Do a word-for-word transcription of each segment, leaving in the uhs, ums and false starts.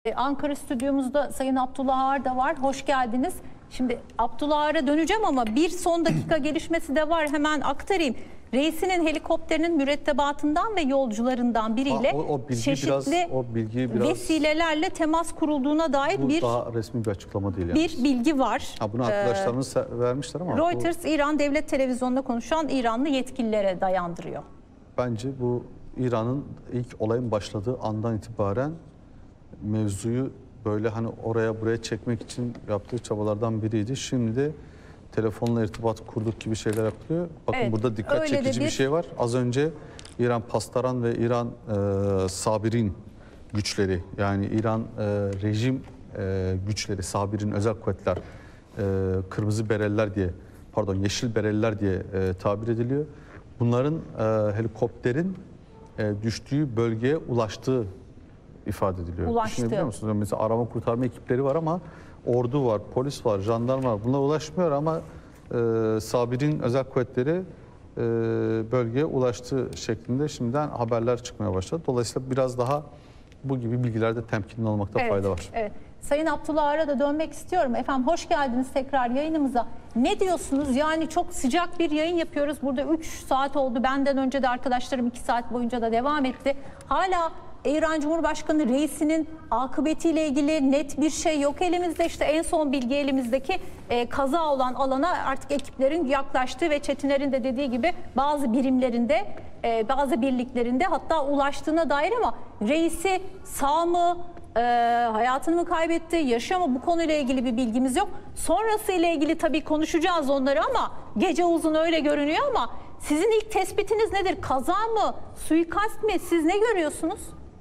Ankara stüdyomuzda Sayın Abdullah Ağar da var. Hoş geldiniz. Şimdi Abdullah Ağar'a döneceğim ama bir son dakika gelişmesi de var. Hemen aktarayım. Reisinin helikopterinin mürettebatından ve yolcularından biriyle ha, o, o bilgi çeşitli biraz, o bilgi biraz, vesilelerle temas kurulduğuna dair bu bir daha resmi bir açıklama değil yani. Bir bilgi var. Ha, bunu arkadaşlarımız ee, vermişler ama Reuters bu, İran Devlet Televizyonu'nda konuşan İranlı yetkililere dayandırıyor. Bence bu İran'ın ilk olayın başladığı andan itibaren mevzuyu böyle hani oraya buraya çekmek için yaptığı çabalardan biriydi. Şimdi telefonla irtibat kurduk gibi şeyler yapılıyor. Bakın evet, burada dikkat çekici bir... bir şey var. Az önce İran Pastaran ve İran e, Sabirin güçleri, yani İran e, rejim e, güçleri, Sabirin özel kuvvetler, e, kırmızı bereliler diye, pardon yeşil bereliler diye e, tabir ediliyor. Bunların e, helikopterin e, düştüğü bölgeye ulaştığı ifade ediliyor. Ulaştı. Düşünebiliyor musunuz? Mesela arama kurtarma ekipleri var ama ordu var, polis var, jandarma var. Bunlar ulaşmıyor ama e, Sabir'in özel kuvvetleri e, bölgeye ulaştığı şeklinde şimdiden haberler çıkmaya başladı. Dolayısıyla biraz daha bu gibi bilgilerde temkinli olmakta evet, fayda var. Evet. Sayın Abdullah Ağar'a da dönmek istiyorum. Efendim hoş geldiniz tekrar yayınımıza. Ne diyorsunuz? Yani çok sıcak bir yayın yapıyoruz. Burada üç saat oldu. Benden önce de arkadaşlarım iki saat boyunca da devam etti. Hala İran Cumhurbaşkanı reisinin akıbetiyle ilgili net bir şey yok elimizde. İşte en son bilgi elimizdeki e, kaza olan alana artık ekiplerin yaklaştığı ve Çetiner'in de dediği gibi bazı birimlerinde, e, bazı birliklerinde hatta ulaştığına dair, ama reisi sağ mı, e, hayatını mı kaybetti, yaşıyor mu, bu konuyla ilgili bir bilgimiz yok. Sonrası ile ilgili tabii konuşacağız onları ama gece uzun öyle görünüyor. Ama sizin ilk tespitiniz nedir? Kaza mı, suikast mi? Siz ne görüyorsunuz?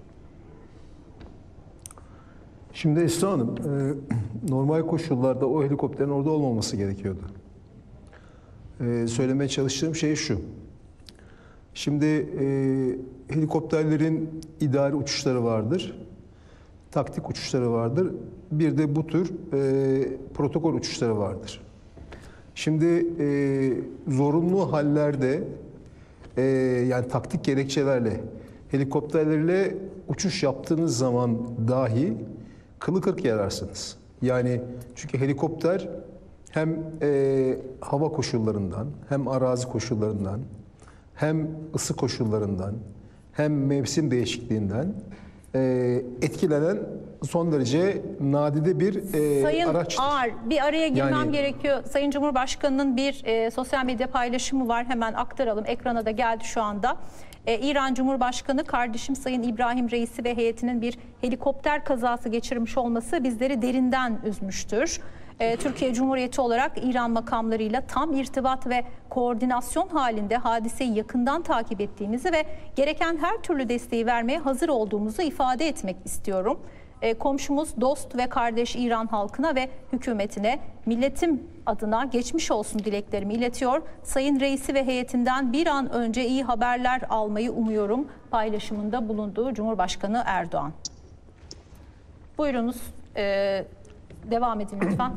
Şimdi Esra Hanım, e, normal koşullarda o helikopterin orada olmaması gerekiyordu. E, söylemeye çalıştığım şey şu. Şimdi e, helikopterlerin idari uçuşları vardır, taktik uçuşları vardır. Bir de bu tür e, protokol uçuşları vardır. Şimdi e, zorunlu hallerde e, yani taktik gerekçelerle helikopterlerle uçuş yaptığınız zaman dahi kılı kırk yararsınız. Yani çünkü helikopter hem e, hava koşullarından, hem arazi koşullarından, hem ısı koşullarından, hem mevsim değişikliğinden e, etkilenen son derece nadide bir e, Sayın araçtır. Sayın Ağar, bir araya girmem yani, gerekiyor. Sayın Cumhurbaşkanı'nın bir e, sosyal medya paylaşımı var. Hemen aktaralım. Ekrana da geldi şu anda. Ee, İran Cumhurbaşkanı kardeşim Sayın İbrahim Reisi ve heyetinin bir helikopter kazası geçirmiş olması bizleri derinden üzmüştür. Ee, Türkiye Cumhuriyeti olarak İran makamlarıyla tam irtibat ve koordinasyon halinde hadiseyi yakından takip ettiğimizi ve gereken her türlü desteği vermeye hazır olduğumuzu ifade etmek istiyorum. E, komşumuz, dost ve kardeş İran halkına ve hükümetine milletim adına geçmiş olsun dileklerimi iletiyor. Sayın Reisi ve heyetinden bir an önce iyi haberler almayı umuyorum paylaşımında bulunduğu Cumhurbaşkanı Erdoğan. Buyurunuz, e, devam edin lütfen.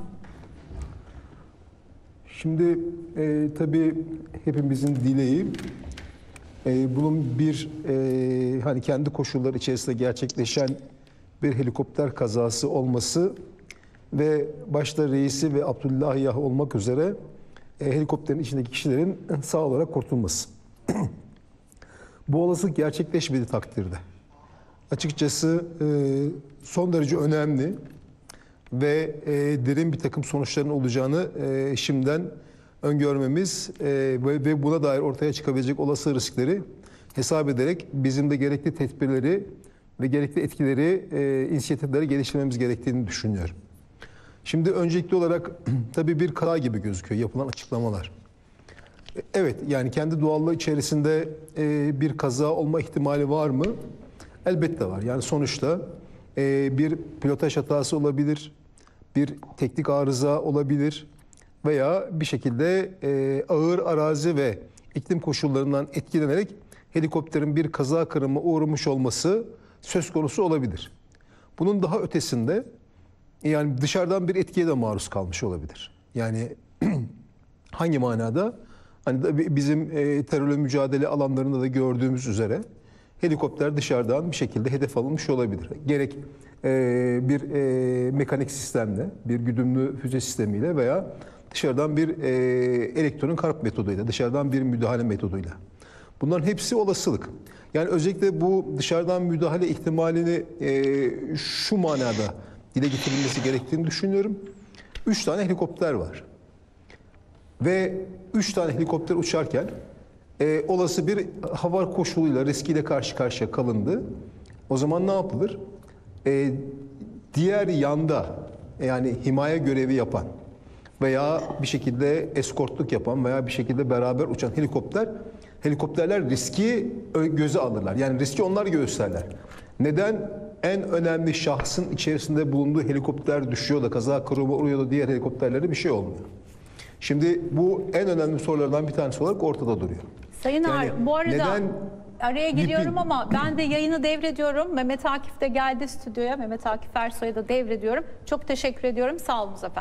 Şimdi e, tabii hepimizin dileği e, bunun bir e, hani kendi koşulları içerisinde gerçekleşen bir helikopter kazası olması ve başta reisi ve Abdullah Yah olmak üzere e, helikopterin içindeki kişilerin sağ olarak kurtulması. Bu olasılık gerçekleşmediği takdirde açıkçası e, son derece önemli ve e, derin bir takım sonuçların olacağını e, şimdiden öngörmemiz e, ve, ve buna dair ortaya çıkabilecek olası riskleri hesap ederek bizim de gerekli tedbirleri ve gerekli etkileri, e, inisiyatifleri geliştirmemiz gerektiğini düşünüyorum. Şimdi öncelikli olarak tabii bir kaza gibi gözüküyor yapılan açıklamalar. Evet, yani kendi doğallığı içerisinde e, bir kaza olma ihtimali var mı? Elbette var. Yani sonuçta e, bir pilotaj hatası olabilir, bir teknik arıza olabilir veya bir şekilde e, ağır arazi ve iklim koşullarından etkilenerek helikopterin bir kaza kırımı uğramış olması söz konusu olabilir. Bunun daha ötesinde yani dışarıdan bir etkiye de maruz kalmış olabilir. Yani hangi manada? Hani bizim terörle mücadele alanlarında da gördüğümüz üzere helikopter dışarıdan bir şekilde hedef alınmış olabilir. Gerek e, bir e, mekanik sistemle, bir güdümlü füze sistemiyle veya dışarıdan bir e, elektronik harp metoduyla, dışarıdan bir müdahale metoduyla. Bunların hepsi olasılık. Yani özellikle bu dışarıdan müdahale ihtimalini e, şu manada dile getirilmesi gerektiğini düşünüyorum. Üç tane helikopter var. Ve üç tane helikopter uçarken e, olası bir hava koşuluyla, riskiyle karşı karşıya kalındı. O zaman ne yapılır? E, diğer yanda, yani himaye görevi yapan veya bir şekilde eskortluk yapan veya bir şekilde beraber uçan helikopter, helikopterler riski göze alırlar. Yani riski onlar gösterler. Neden? En önemli şahsın içerisinde bulunduğu helikopter düşüyor da kaza kırılma uğruyor da diğer helikopterlere bir şey olmuyor. Şimdi bu en önemli sorulardan bir tanesi olarak ortada duruyor. Sayın Yani Ağar, bu arada neden araya giriyorum Vip'in- ama ben de yayını devrediyorum. Mehmet Akif de geldi stüdyoya. Mehmet Akif Ersoy'a da devrediyorum. Çok teşekkür ediyorum. Sağ olun efendim.